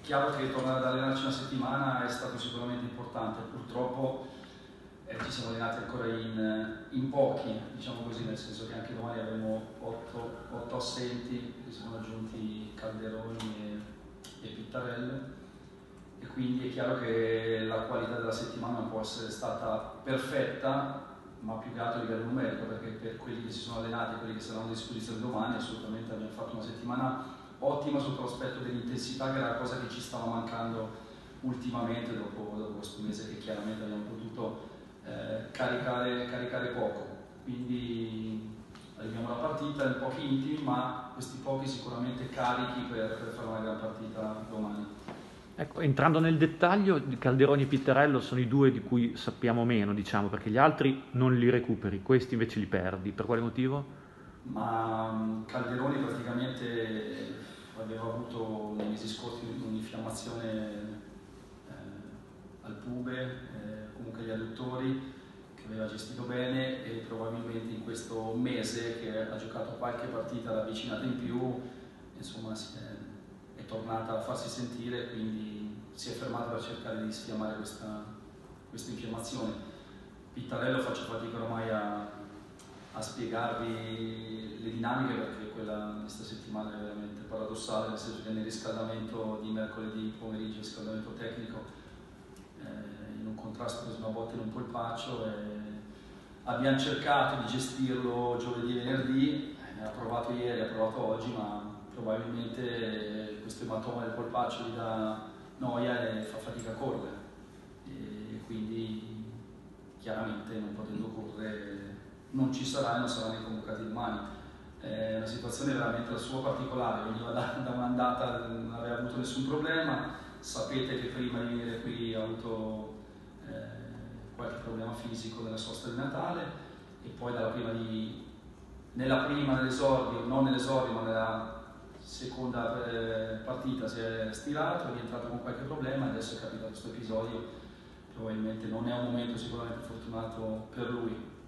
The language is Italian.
chiaro che tornare ad allenarci una settimana è stato sicuramente importante, purtroppo ci siamo allenati ancora in pochi, diciamo così, nel senso che anche domani avremo 8 assenti, che si sono aggiunti Calderoni e Pittarello, e quindi è chiaro che la qualità della settimana non può essere stata perfetta, ma più che altro a livello numerico, perché per quelli che si sono allenati e quelli che saranno a disposizione domani assolutamente abbiamo fatto una settimana ottima sotto l'aspetto dell'intensità, che era la cosa che ci stava mancando ultimamente dopo questo mese, che chiaramente abbiamo potuto caricare poco. Quindi arriviamo alla partita in pochi intimi, ma questi pochi sicuramente carichi per fare una gran partita domani. Ecco, entrando nel dettaglio, Calderoni e Pittarello sono i due di cui sappiamo meno, diciamo, perché gli altri non li recuperi, questi invece li perdi. Per quale motivo? Ma Calderoni praticamente aveva avuto nei mesi scorsi un'infiammazione al pube, comunque agli adduttori, che aveva gestito bene, e probabilmente in questo mese che ha giocato qualche partita ravvicinata in più, insomma è tornata a farsi sentire, quindi si è fermata per cercare di sfiammare questa infiammazione. Pittarello faccio fatica ormai a spiegarvi le dinamiche, perché quella di questa settimana è veramente paradossale, nel senso che nel riscaldamento di mercoledì pomeriggio, riscaldamento tecnico, in un contrasto preso una botta in un polpaccio, e abbiamo cercato di gestirlo giovedì e venerdì, ha provato ieri, ha provato oggi, ma probabilmente questo ematoma del polpaccio gli dà noia e fa fatica a correre, e quindi chiaramente non potendo correre non ci sarà e non saranno convocati domani. È una situazione veramente la sua particolare, veniva da un'andata, non aveva avuto nessun problema, sapete che prima di venire qui ha avuto qualche problema fisico nella sosta di Natale, e poi nell'esordio, non nell'esordio ma nella seconda partita si è stirato, è rientrato con qualche problema e adesso è capitato questo episodio. Probabilmente non è un momento sicuramente fortunato per lui.